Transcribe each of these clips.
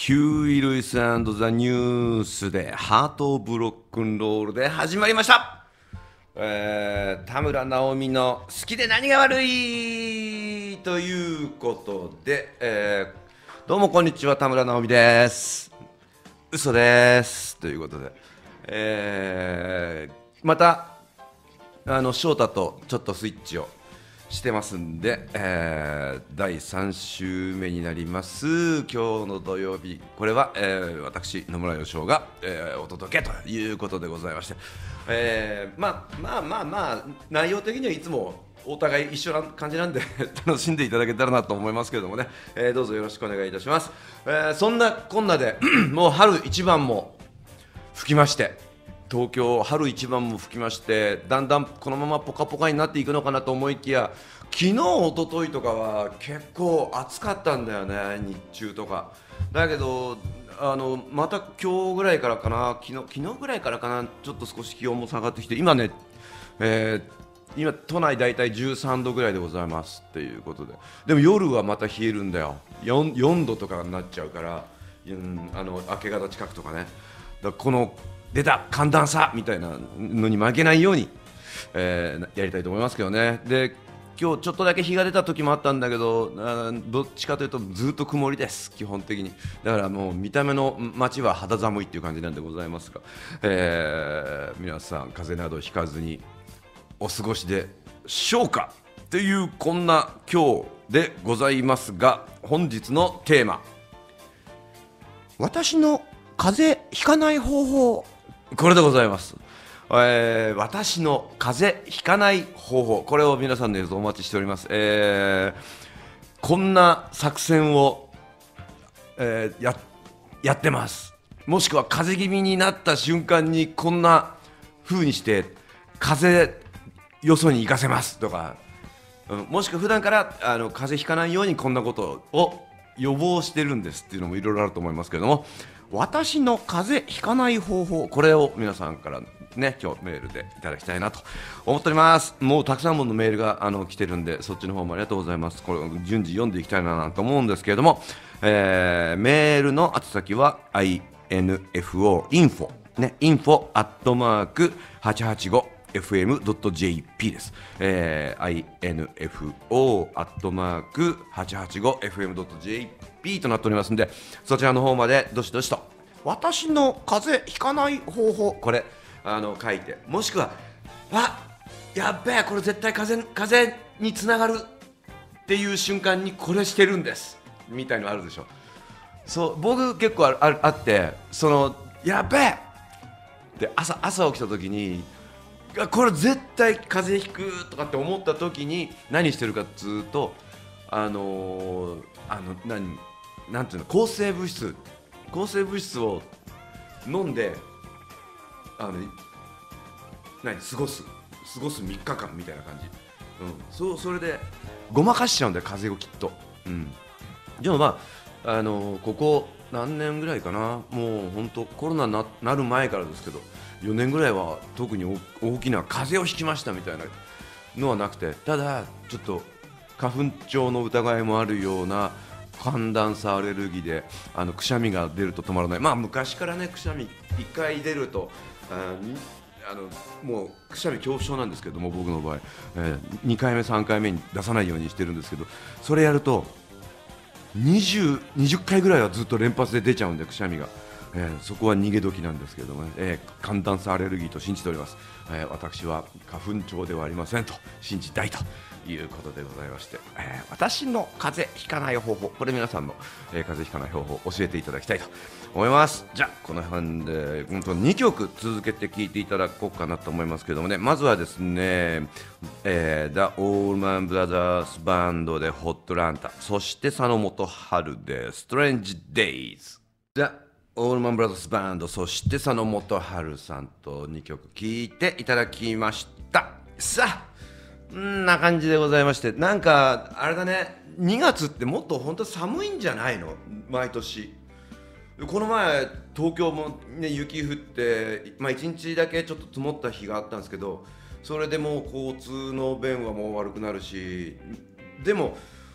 ヒューイ・ルイス&ザ・ニュースでハート・オブ・ロックンロールで始まりました、田村直美の好きで何が悪いということで、どうもこんにちは、田村直美です。嘘ですということで、また翔太とちょっとスイッチをしてますんで、第3週目になります今日の土曜日、これは、私野村義雄が、お届けということでございまして、まあ内容的にはいつもお互い一緒な感じなんで楽しんでいただけたらなと思いますけどもね、どうぞよろしくお願いいたします。そんなこんなでもう春一番も吹きまして、東京春一番も吹きまして、だんだんこのままポカポカになっていくのかなと思いきや、昨日一昨日とかは結構暑かったんだよね、日中とか。だけどまた今日ぐらいからかな、昨日ぐらいからかな、ちょっと少し気温も下がってきて、今ね、今都内だいたい13度ぐらいでございますっていうことで、でも夜はまた冷えるんだよ、4度とかになっちゃうから、明け方近くとかね。だからこの出た寒暖差みたいなのに負けないように、やりたいと思いますけどね。で、今日ちょっとだけ日が出た時もあったんだけど、どっちかというとずっと曇りです、基本的に。だからもう見た目の街は肌寒いっていう感じなんでございますが、皆さん風邪などひかずにお過ごしでしょうかというこんな今日でございますが、本日のテーマ、私の風邪ひかない方法、これでございます。私の風邪ひかない方法、これを皆さんの映像お待ちしております。こんな作戦を、やってます。もしくは風邪気味になった瞬間にこんな風にして風邪よそに行かせますとか、もしくは普段から風邪ひかないようにこんなことを予防してるんですっていうのもいろいろあると思いますけれども、私の風邪ひかない方法、これを皆さんからね、今日メールでいただきたいなと思っております。もうたくさんのメールが来てるんで、そっちの方もありがとうございます。これ順次読んでいきたいなと思うんですけれども、メールの宛先は info info ね、info@885fm.jp です。info@885fm.jp となっておりますので、そちらの方までどしどしと私の風邪ひかない方法、これ書いて、もしくはやっべえ、これ絶対風邪につながるっていう瞬間にこれしてるんですみたいのあるでしょ。そう、僕結構あって、やっべえで朝起きた時に、これ絶対風邪ひくとかって思った時に何してるかっつうと、なんていうの、抗生物質を飲んで過ごす3日間みたいな感じ、それでごまかしちゃうんだよ、風邪をきっと。でもここ何年ぐらいかな、もう本当コロナに なる前からですけど、4年ぐらいは特に大きな風邪をひきましたみたいなのはなくて、ただちょっと花粉症の疑いもあるような寒暖差アレルギーで、くしゃみが出ると止まらない。昔からね、くしゃみ1回出るともうくしゃみ恐怖症なんですけども、僕の場合、2回目3回目に出さないようにしてるんですけど、それやると20回ぐらいはずっと連発で出ちゃうんで、くしゃみが、そこは逃げ時なんですけれどもね、寒暖差アレルギーと信じております。私は花粉症ではありませんと信じたいということでございまして、私の風邪ひかない方法、これ皆さんの、風邪ひかない方法を教えていただきたいと思います。じゃあこの辺で本当2曲続けて聴いていただこうかなと思いますけれどもね、まずはですね、The Allman Brothers Band でホットランタ、そして佐野元春で Strange Days。 じゃあオールマンブラザーズバンド、そして佐野元春さんと2曲聴いていただきました。さあ、んな感じでございまして、なんかあれだね、2月ってもっと本当寒いんじゃないの、毎年。この前東京も、ね、雪降って、1日だけちょっと積もった日があったんですけど、それでもう交通の便はもう悪くなるし、でも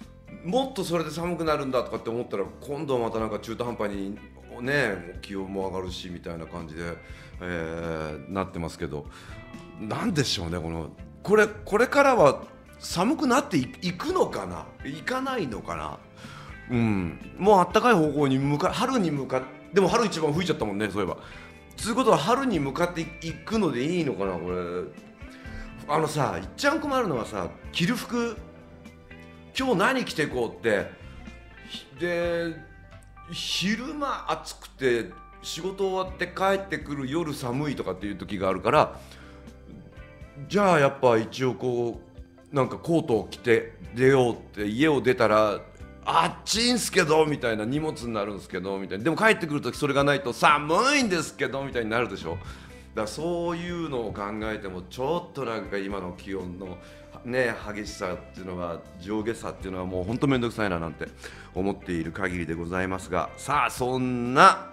もっとそれで寒くなるんだとかって思ったら、今度はまたなんか中途半端にね気温も上がるしみたいな感じで、なってますけど、なんでしょうね、これからは寒くなっていくのかな、いかないのかな。もう暖かい方向に春に向かって、でも春一番吹いちゃったもんね、そういえば。つうことは春に向かっていくのでいいのかな、これ。さ、いっちゃん困るのはさ、着る服、今日何着ていこうって、で昼間暑くて仕事終わって帰ってくる夜寒いとかっていう時があるから、じゃあやっぱ一応こうなんかコートを着て出ようって、家を出たらあっちいんすけどみたいな、荷物になるんすけどみたいな、でも帰ってくるときそれがないと寒いんですけどみたいになるでしょ。だからそういうのを考えてもちょっとなんか今の気温のね激しさっていうのは、上下差っていうのはもうほんとめんどくさいななんて思っている限りでございますが、さあそんな、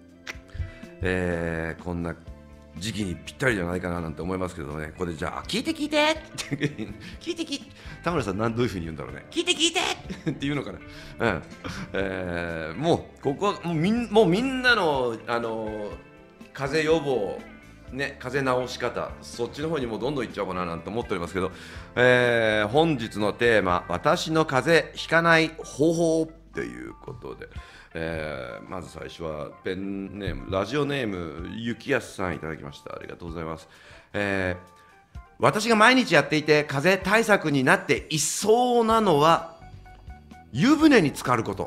こんな時期にぴったりじゃないかななんて思いますけどね。これじゃあ聞いて聞いて聞いて田村さんどういうふうに言うんだろうね。聞いてって言うのかな。もうここはもうみんなの風邪予防ね、風邪治し方、そっちの方にもどんどんいっちゃおうかななんて思っておりますけど、本日のテーマ、私の風邪ひかない方法ということで、まず最初はペンネーム、ラジオネームゆきやすさんいただきました。ありがとうございます。私が毎日やっていて風邪対策になっていそうなのは湯船に浸かること。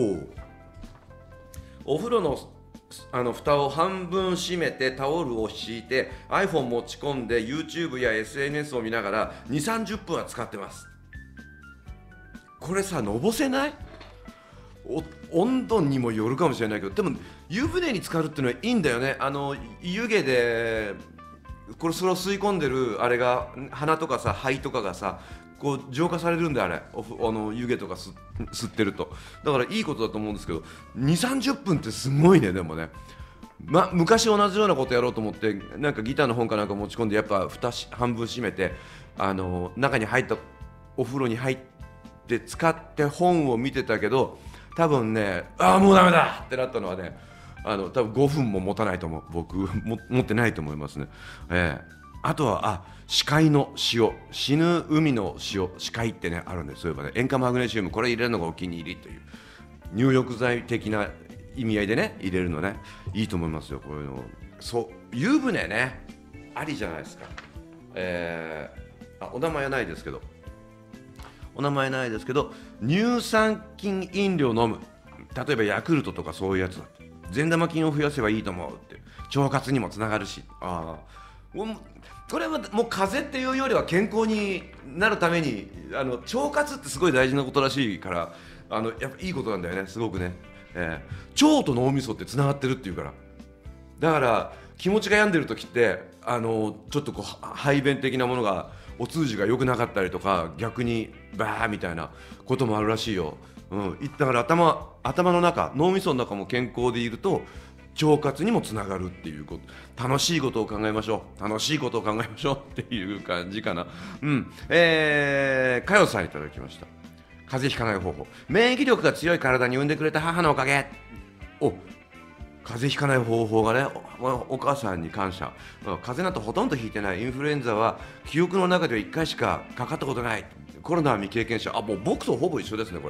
お風呂の蓋を半分閉めてタオルを敷いて iPhone 持ち込んで YouTube や SNS を見ながら 2,30 分は使ってます。これさ、のぼせない？温度にもよるかもしれないけど、でも湯船に浸かるっていうのはいいんだよね。湯気でそれを吸い込んでるあれが、鼻とかさ肺とかがさこう浄化されるんだよ、あれ湯気とか吸ってると。だからいいことだと思うんですけど、 2,30 分ってすごいね。でもね、昔同じようなことやろうと思ってなんかギターの本かなんか持ち込んで、やっぱ蓋半分閉めて中に入ったお風呂に入って使って本を見てたけど、多分ね、もうダメだってなったのはね、多分5分も持たないと思う。僕持ってないと思いますね。あとは死海の塩、死ぬ海の塩、死海ってねあるんです。そういえばね、塩化マグネシウム、これ入れるのがお気に入りという入浴剤的な意味合いでね入れるのね、いいと思いますよ。こういうの、そう湯船ねありじゃないですか。お名前はないですけど、乳酸菌飲料飲む、例えばヤクルトとかそういうやつだ、善玉菌を増やせばいいと思うって、腸活にもつながるし、これはもう風邪っていうよりは健康になるために、腸活ってすごい大事なことらしいから、やっぱいいことなんだよね、すごくね。腸と脳みそってつながってるっていうから、だから気持ちが病んでる時ってちょっとこう排便的なものが、お通じが良くなかったりとか、逆にバーみたいなこともあるらしいよ。だから頭の中、脳みその中も健康でいると腸活にもつながるっていうこと。楽しいことを考えましょうっていう感じかな。かよさんいただきました。風邪ひかない方法、免疫力が強い体に産んでくれた母のおかげ。風邪ひかない方法がね、お母さんに感謝。風邪なんてほとんどひいてない。インフルエンザは記憶の中では1回しかかかったことない。コロナは未経験者。もう僕とほぼ一緒ですねこ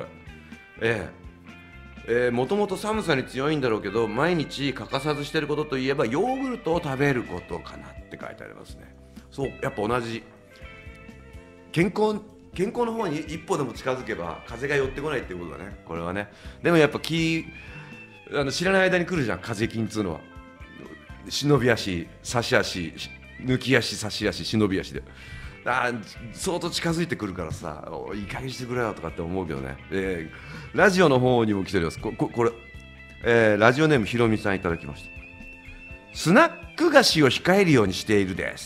れ。もともと寒さに強いんだろうけど、毎日欠かさずしてることといえばヨーグルトを食べることかなって書いてありますね。そう、やっぱ同じ健康の方に一歩でも近づけば風邪が寄ってこないっていうことだね、これはね。でもやっぱ知らない間に来るじゃん、風邪菌っつうのは。忍び足、差し足、抜き足、差し足、忍び足で相当近づいてくるからさ、いい加減してくれよとかって思うけどね。ラジオの方にも来ております。これ、ラジオネームひろみさんいただきました。スナック菓子を控えるようにしているです。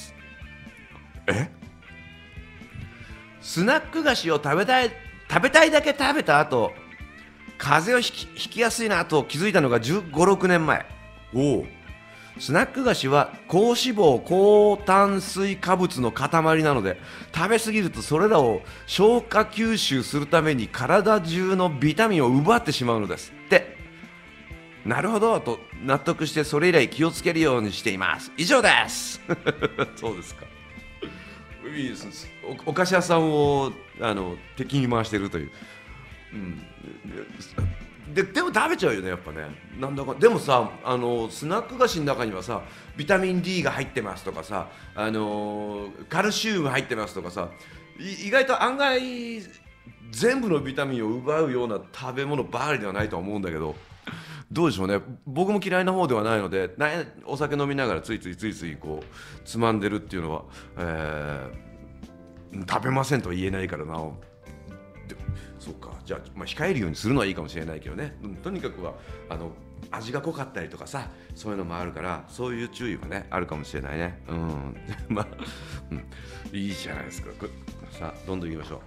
スナック菓子を食べたいだけ食べた後、風邪をひきやすいなと気づいたのが15、16年前。 スナック菓子は高脂肪高炭水化物の塊なので、食べ過ぎるとそれらを消化吸収するために体中のビタミンを奪ってしまうのですって。なるほどと納得して、それ以来気をつけるようにしています。以上ですそうですか。いいです。お菓子屋さんを敵に回してるという、でも食べちゃうよね、やっぱね。なんだかでもさ、スナック菓子の中にはさ、ビタミン D が入ってますとかさ、カルシウム入ってますとかさ、意外と案外全部のビタミンを奪うような食べ物ばかりではないとは思うんだけど、どうでしょうね。僕も嫌いな方ではないので、お酒飲みながらついついこうつまんでるっていうのは、食べませんとは言えないからな。そうか、じゃあ、控えるようにするのはいいかもしれないけどね、とにかくは味が濃かったりとかさ、そういうのもあるから、そういう注意はねあるかもしれないね。いいじゃないですか。さあどんどんいきましょう。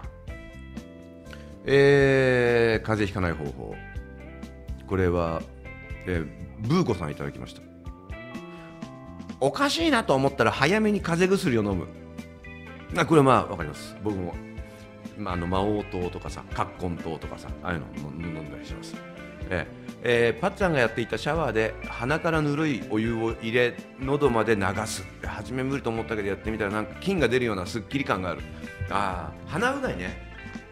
風邪ひかない方法、これは、ブーコさんいただきました。おかしいなと思ったら早めに風邪薬を飲む。これは分かります。僕も魔王糖とかさ、葛根糖とかさ、ああいうの飲んだりします。パッツァンがやっていたシャワーで鼻からぬるいお湯を入れ喉まで流す。初め無理と思ったけどやってみたらなんか菌が出るようなすっきり感がある。鼻うがいね。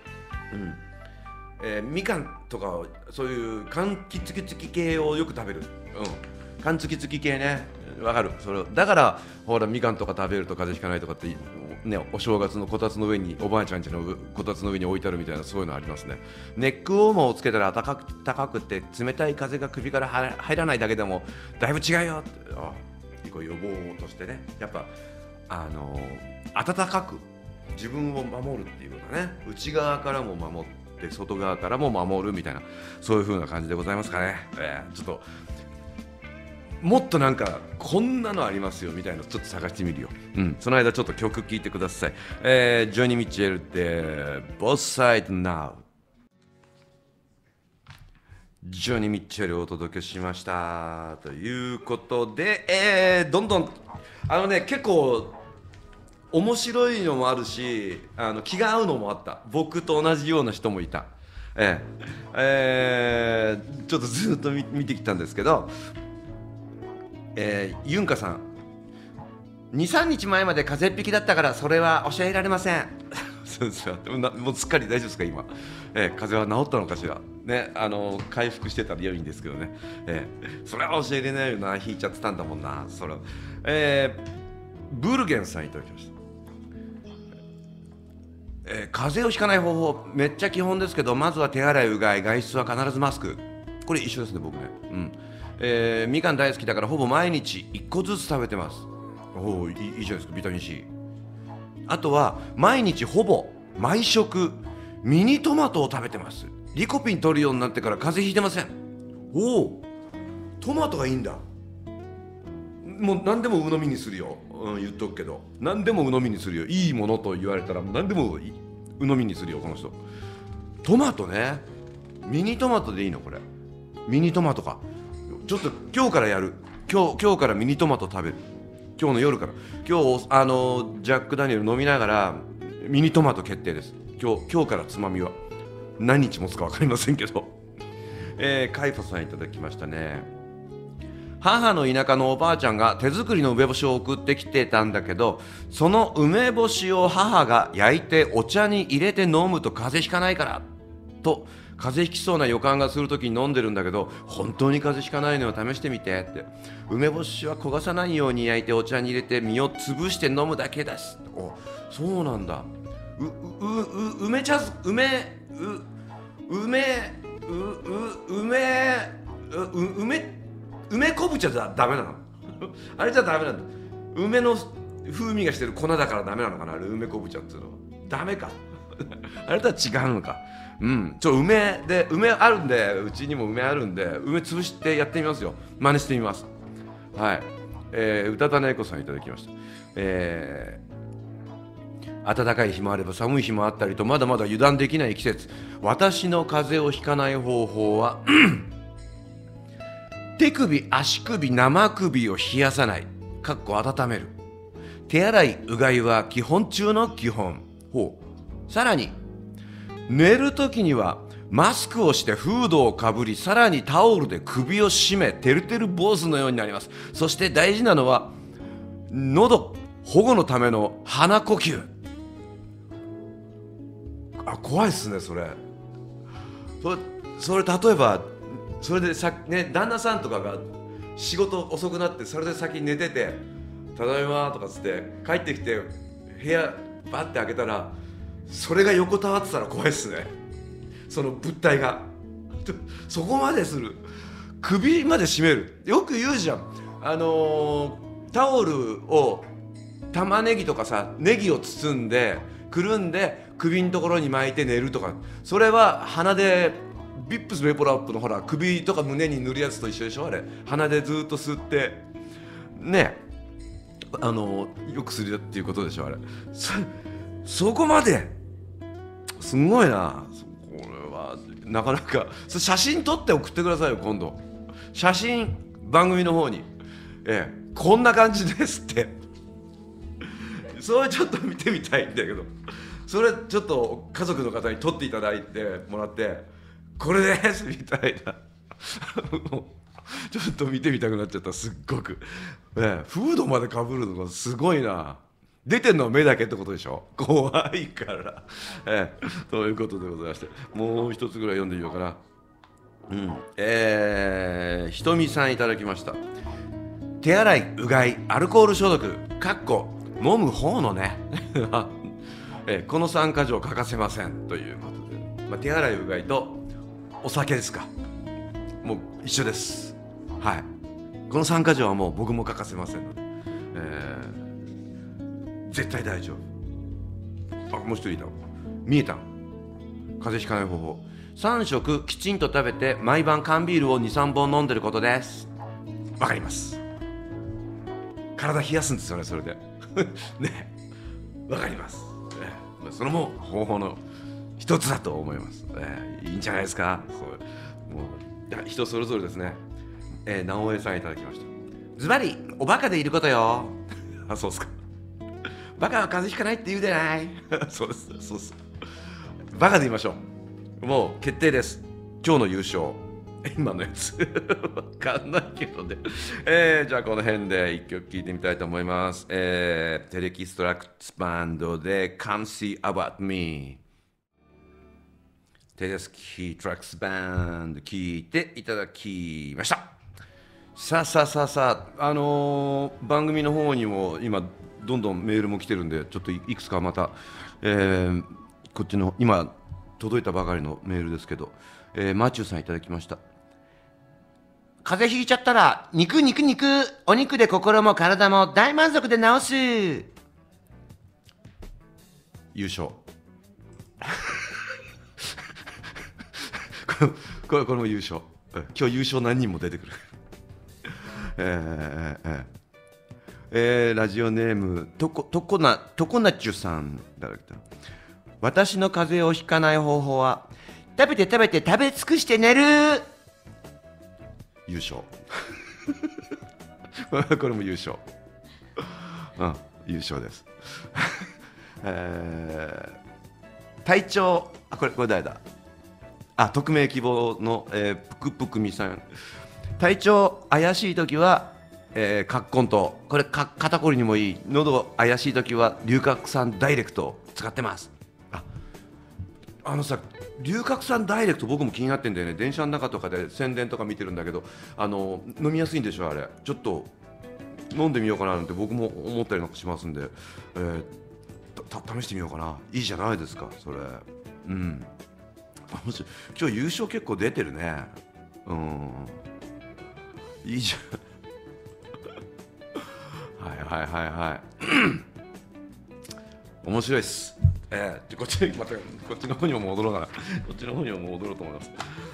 みかんとかそういう柑橘付き系をよく食べる。柑橘付き系ね、わかる。それだからほら、みかんとか食べると風邪ひかないとかってね、お正月のこたつの上に、おばあちゃん家のこたつの上に置いてあるみたいな、そういうのありますね。ネックウォーマーをつけたら暖かくて冷たい風が首から入らないだけでもだいぶ違うよって、こう予防としてね、やっぱ暖かく自分を守るっていうことだね。内側からも守って外側からも守るみたいな、そういう風な感じでございますかね。ちょっともっとなんかこんなのありますよみたいなのちょっと探してみるよ。その間ちょっと曲聴いてください。ジョニー・ミッチェルで Both Side Now。 ジョニー・ミッチェルをお届けしましたということで、どんどん結構面白いのもあるし、気が合うのもあった。僕と同じような人もいた。ちょっとずっと見てきたんですけど、ユンカさん、 2,3 日前まで風邪っ引きだったからそれは教えられませんそうですよ。もうすっかり大丈夫ですか今。風邪は治ったのかしらね。回復してたら良いんですけどね。それは教えれないよな、引いちゃってたんだもんなそれは。ブルゲンさんいただきました。風邪をひかない方法、めっちゃ基本ですけど、まずは手洗い、うがい、外出は必ずマスク。これ一緒ですね、僕ね。みかん大好きだからほぼ毎日1個ずつ食べてます。いいじゃないですか、ビタミン C。 あとは毎日ほぼ毎食ミニトマトを食べてます。リコピン取るようになってから風邪ひいてません。トマトがいいんだ。もう何でも鵜呑みにするよ、言っとくけど、何でも鵜呑みにするよ。いいものと言われたら何でも鵜呑みにするよ、この人。トマトね、ミニトマトでいいのこれ。ミニトマトか。ちょっと今日からやる。今日からミニトマト食べる。今日の夜から。今日ジャック・ダニエル飲みながらミニトマト決定です。今日からつまみは何日持つか分かりませんけど。カイファさんいただきましたね。母の田舎のおばあちゃんが手作りの梅干しを送ってきてたんだけど、その梅干しを母が焼いてお茶に入れて飲むと風邪ひかないからと、風邪ひきそうな予感がするときに飲んでるんだけど、本当に風邪ひかないのを試してみてって。梅干しは焦がさないように焼いてお茶に入れて実を潰して飲むだけです。そうなんだ。梅昆布茶じゃダメなのあれじゃダメなんだ。梅の風味がしてる粉だからダメなのかな、あれ梅昆布茶っていうのは。ダメかあれとは違うのか。梅あるんで、うちにも梅あるんで、梅潰してやってみますよ。真似してみます。はい。宇多田猫さんいただきました。暖かい日もあれば寒い日もあったりと、まだまだ油断できない季節。私の風邪をひかない方法は手首足首生首を冷やさないかっこ温める。手洗いうがいは基本中の基本。さらに寝るときにはマスクをしてフードをかぶり、さらにタオルで首を絞め、てるてる坊主のようになります。そして大事なのは喉保護のための鼻呼吸。怖いっすねそれ。それ例えばそれで旦那さんとかが仕事遅くなって、それで先に寝ててただいまとかつって帰ってきて部屋バッて開けたらそれが横たわってたら怖いっすね。その物体がそこまでする。首まで絞める。よく言うじゃん、タオルを玉ねぎとかさ、ネギを包んでくるんで首のところに巻いて寝るとか、それは鼻でビップスベポラップのほら首とか胸に塗るやつと一緒でしょ。あれ鼻でずっと吸ってね、よくするっていうことでしょ。あれそこまですごいな。これはなかなか写真撮って送ってくださいよ今度。写真番組の方に、こんな感じですってそれちょっと見てみたいんだけど、それちょっと家族の方に撮っていただいてもらって、これですみたいなちょっと見てみたくなっちゃった。すっごく、フードまでかぶるのがすごいな。出てんのは目だけってことでしょ。怖いから、ということでございまして、もう一つぐらい読んでみようかな。ひとみさんいただきました。手洗いうがいアルコール消毒かっこ飲む方のねこの3か条欠かせませんということで、手洗いうがいとお酒ですか、もう一緒です。はい、この3か条はもう僕も欠かせませんので、絶対大丈夫。もう一人いた。見えた。風邪ひかない方法。3食きちんと食べて毎晩缶ビールを 2,3 本飲んでることです。わかります。体冷やすんですよねそれでね、わかります、それも方法の一つだと思います、いいんじゃないですか。そうもう人それぞれですね。直江さんいただきました。ズバリおバカでいることよそうですか。バカは風邪ひかないって言うでないそうですそうです。バカで言いましょう。もう決定です。今日の優勝今のやつわかんないけどね、じゃあこの辺で一曲聴いてみたいと思います。テレキストラクツバンドで Can't See About Me。 テレキトラクツバンド聴いていただきました。さあ番組の方にも今どんどんメールも来てるんで、ちょっといくつかまた、こっちの今届いたばかりのメールですけど、マチューさんいただきました。風邪ひいちゃったら肉お肉で心も体も大満足で治す。優勝これも優勝。今日優勝何人も出てくるラジオネームとこなちゅさんいただきた。私の風邪をひかない方法は食べて食べ尽くして寝る。優勝これも優勝優勝です体調これ誰だ。匿名希望の、ぷくぷくみさん。体調怪しいときは葛根湯、これ肩こりにもいい。喉怪しいときは龍角散ダイレクトを使ってます。さ龍角散ダイレクト僕も気になってんだよね。電車の中とかで宣伝とか見てるんだけど、飲みやすいんでしょあれ。ちょっと飲んでみようかななんて僕も思ったりなんかしますんで、試してみようかな。いいじゃないですかそれ。今日優勝結構出てるね。いいじゃんはい面白いっす。こっちの方にも戻ろうかな。こっちの方にも戻ろうと思います。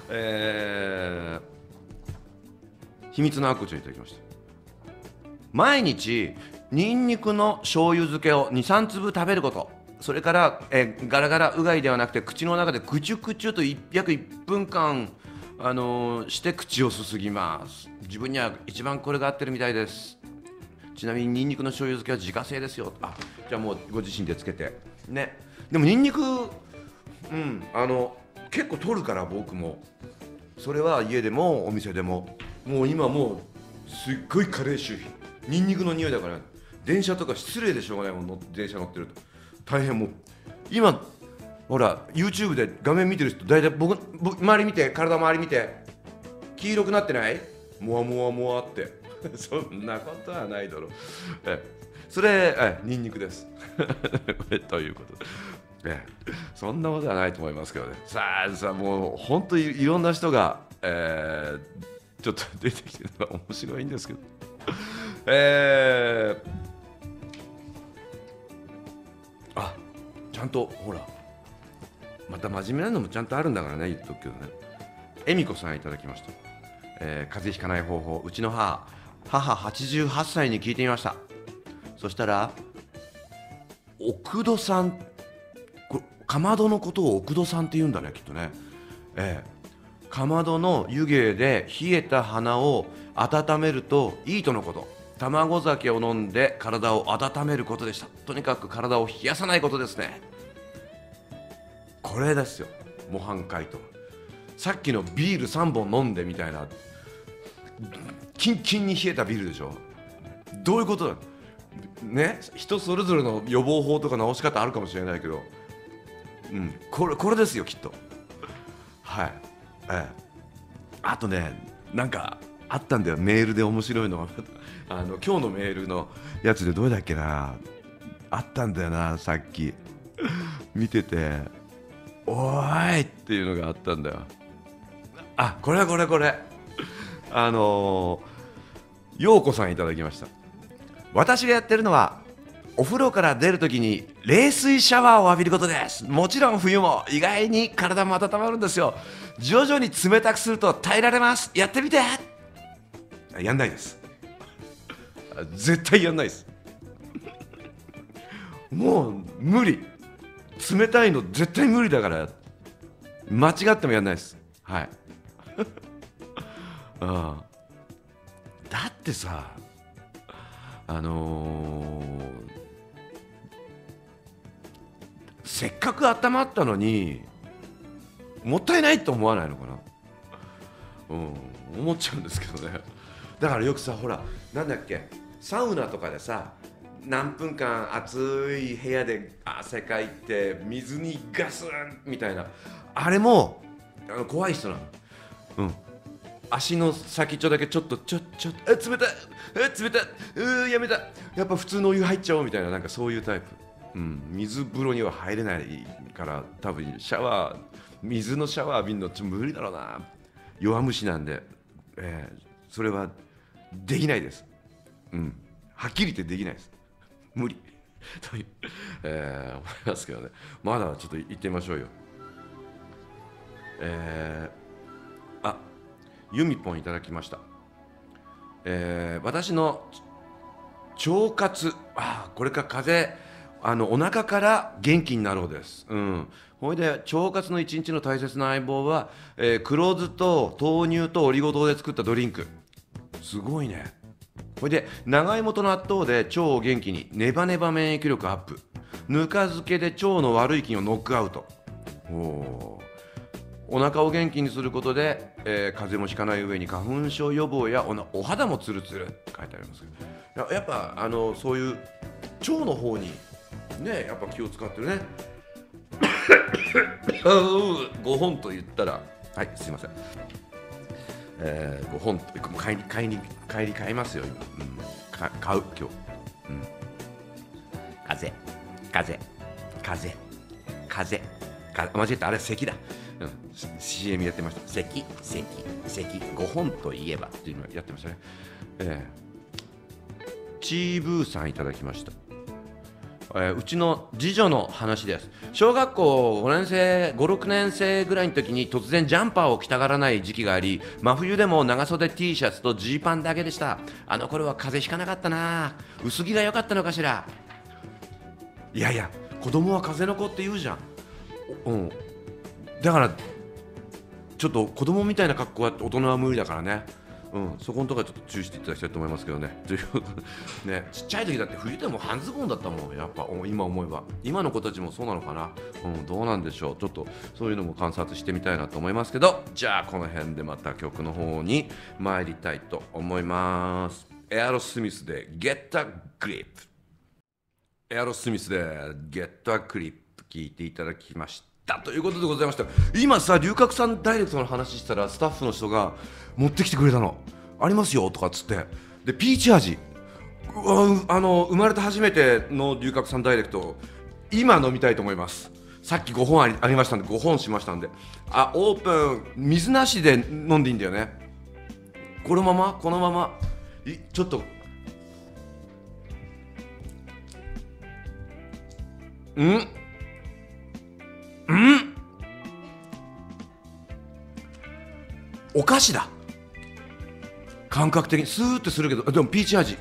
秘密のアッコちゃんいただきました。毎日ニンニクの醤油漬けを 2,3 粒食べること。それから、ガラガラうがいではなくて口の中でクチュクチュと約1分間して口をすすぎます。自分には一番これが合ってるみたいです。ちなみにニンニクの醤油漬けは自家製ですよ。あ、じゃあもうご自身でつけてね。でもニンニク、結構取るから僕も。それは家でもお店でも。もう今もうすっごい加齢臭、ニンニクの匂いだから、電車とか失礼でしょうがないもん、電車乗ってると大変。もう今ほら YouTube で画面見てる人大体僕周り見て、体周り見て、黄色くなってない？もわもわもわってそんなことはないだろう。それニンニクですこれということで、そんなことはないと思いますけどね。さあもう本当にいろんな人が、ちょっと出てきてるのが面白いんですけどちゃんとほらまた真面目なのもちゃんとあるんだからね、言っとくけどね。恵美子さんいただきました。風邪ひかない方法、うちの母88歳に聞いてみました。そしたら奥戸さん、かまどのことを奥戸さんって言うんだね、きっとね。かまどの湯気で冷えた鼻を温めるといいとのこと。卵酒を飲んで体を温めることでした。とにかく体を冷やさないことですね。これですよ、模範解答。さっきのビール3本飲んでみたいな、キンキンに冷えたビールでしょ。どういうことだね。人それぞれの予防法とか治し方あるかもしれないけど、これですよきっと。はい、あとね、なんかあったんだよ、メールで面白いの今日のメールのやつでどれだっけな、あったんだよな、さっき見てて、おーいっていうのがあったんだよ。これようこさんいただきました。私がやってるのはお風呂から出るときに冷水シャワーを浴びることです。もちろん冬も意外に体も温まるんですよ。徐々に冷たくすると耐えられます。やってみて。やんないです。絶対やんないですもう無理、冷たいの絶対無理だから、間違ってもやんないです。はいだってさ、せっかく温まったのにもったいないと思わないのかな。思っちゃうんですけどね。だからよくさ、ほらなんだっけ、サウナとかでさ、何分間暑い部屋で汗かいて水にガスンみたいな、あれも怖い人なの。足の先っちょだけちょっと冷たい、冷たい、やめた、やっぱ普通のお湯入っちゃおうみたいな、なんかそういうタイプ。水風呂には入れないから多分水のシャワー浴びるのちょっと無理だろうな。弱虫なんで、それはできないです。はっきり言ってできないです。無理という、思いますけどね。まだちょっと行ってみましょうよ。ユミポンいただきました。私の腸活、これか風邪、お腹から元気になろうです。ほいで腸活の一日の大切な相棒は、黒酢と豆乳とオリゴ糖で作ったドリンク。すごいね。ほいで長芋と納豆で腸を元気に、ネバネバ免疫力アップ。ぬか漬けで腸の悪い菌をノックアウト。お腹を元気にすることで、風邪もひかない上に花粉症予防やお肌もツルツルって書いてありますけど、やっぱそういう腸の方にね、やっぱ気を使ってるね5本と言ったら、はい、すいません、5本と買いますよ今、買う今日、風間違えた、あれ咳だ、CM やってました。咳5本といえばっていうのをやってましたね。チーブーさんいただきました。うちの次女の話です。小学校5年生5、6年生ぐらいの時に突然ジャンパーを着たがらない時期があり、真冬でも長袖 T シャツとジーパンだけでした。あの頃は風邪ひかなかったな。薄着が良かったのかしら。いやいや、子供は風の子って言うじゃん。だからちょっと子供みたいな格好は大人は無理だからね、そこのところはちょっと注意していただきたいと思いますけどね。ということでね、ちっちゃい時だって冬でも半ズボンだったもん、やっぱ今思えば。今の子たちもそうなのかな、どうなんでしょう。ちょっとそういうのも観察してみたいなと思いますけど、じゃあこの辺でまた曲の方に参りたいと思います。エアロスミスで Get a Grip。 エアロスミスで Get a Grip 聞いていただきましたということでございました。今さ、龍角散ダイレクトの話したらスタッフの人が持ってきてくれたのありますよとかっつって、でピーチ味、生まれて初めての龍角散ダイレクト今飲みたいと思います。さっき5本ありましたんで5本しましたんで、オープン、水なしで飲んでいいんだよね。このままちょっとお菓子だ、感覚的にスーッとするけど、でもピーチ味、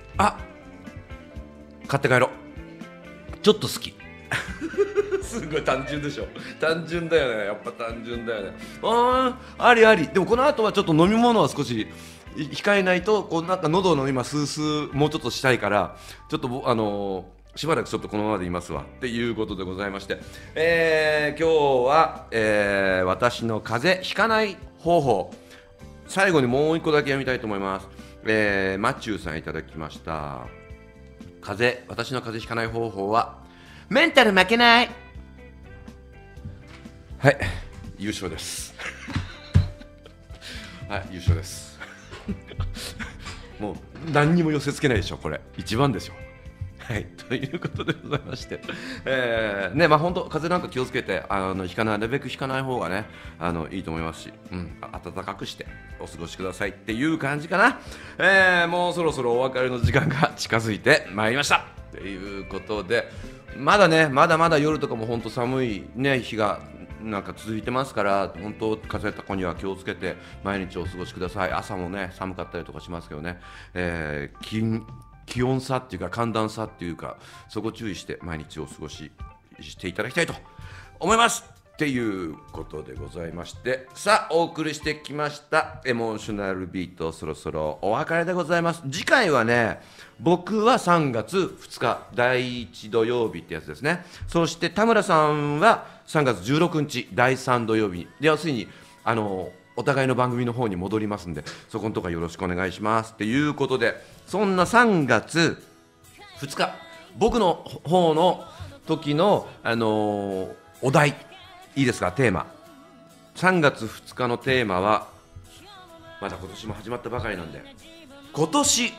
買って帰ろう、ちょっと好きすごい単純でしょ。単純だよね、やっぱ単純だよね。ありあり。でもこの後はちょっと飲み物は少し控えないと、こうなんか喉の今スースーもうちょっとしたいから、ちょっとしばらくちょっとこのままでいますわっていうことでございまして、今日は、私の風邪ひかない方法、最後にもう一個だけ読みたいと思います。マチューさんいただきました。私の風邪ひかない方法はメンタル負けない。はい、優勝ですはい、優勝ですもう何にも寄せつけないでしょ、これ一番ですよ。はい、ということでございまして、本当風邪なんか気をつけて、なるべくひかない方がね、いいと思いますし、暖かくしてお過ごしくださいっていう感じかな。もうそろそろお別れの時間が近づいてまいりましたということで、まだ夜とかも本当寒いね日がなんか続いてますから、本当風邪とかには気をつけて毎日お過ごしください。朝もね寒かったりとかしますけどね、気温差っていうか寒暖差っていうか、そこ注意して毎日お過ごししていただきたいと思いますっていうことでございまして、さあお送りしてきましたエモーショナルビート、そろそろお別れでございます。次回はね、僕は3月2日第1土曜日ってやつですね。そして田村さんは3月16日第3土曜日に、要するにお互いの番組の方に戻りますんで、そこのところよろしくお願いしますっていうことで、そんな3月2日僕の方の時の、お題いいですか、テーマ。3月2日のテーマは、まだ今年も始まったばかりなんで、今年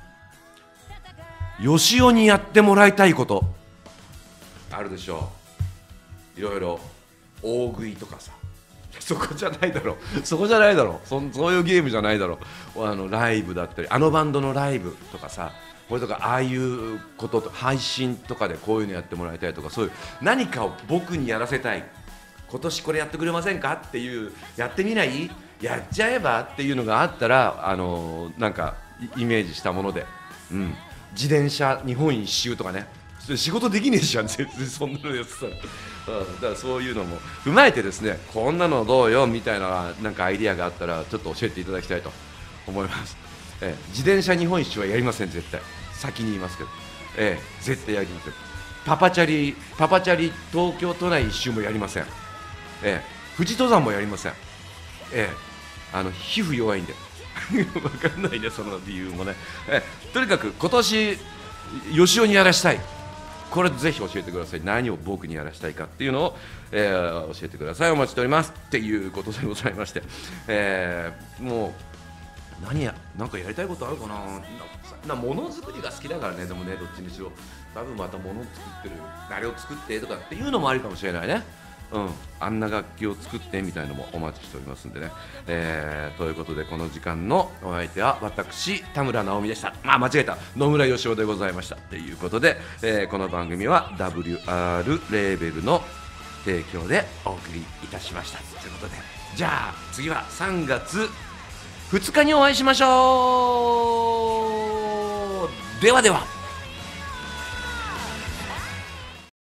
よしおにやってもらいたいことあるでしょう。いろいろ大食いとかさ、そこじゃないだろそういうゲームじゃないだろう。ライブだったり、バンドのライブとかさ、これとかああいうことと、配信とかでこういうのやってもらいたいとか、そういう何かを僕にやらせたい、今年これやってくれませんかっていう、やってみない、やっちゃえばっていうのがあったら、なんかイメージしたもので、自転車日本一周とかね、仕事できねえじゃん全然そんなのやってたら、だからそういうのも踏まえてですね、こんなのどうよみたいななんかアイディアがあったらちょっと教えていただきたいと思います。自転車日本一周はやりません、絶対。先に言いますけど、絶対やりません。パパチャリ東京都内一周もやりません。富士登山もやりません。皮膚弱いんで分かんないね、その理由もね。とにかく今年よしおにやらしたい、これぜひ教えてください。何を僕にやらしたいかっていうのを、教えてください。お待ちしておりますっていうことでございまして、もうなんかやりたいことあるかな。ものづくりが好きだからね。でもね、どっちにしろ多分またものを作ってる、あれを作ってとかっていうのもあるかもしれないね。あんな楽器を作ってみたいのもお待ちしておりますんでね。ということで、この時間のお相手は私田村直美でした。間違えた、野村義雄でございましたということで、この番組は WR レーベルの提供でお送りいたしましたということで、じゃあ次は3月2日にお会いしましょう。ではでは。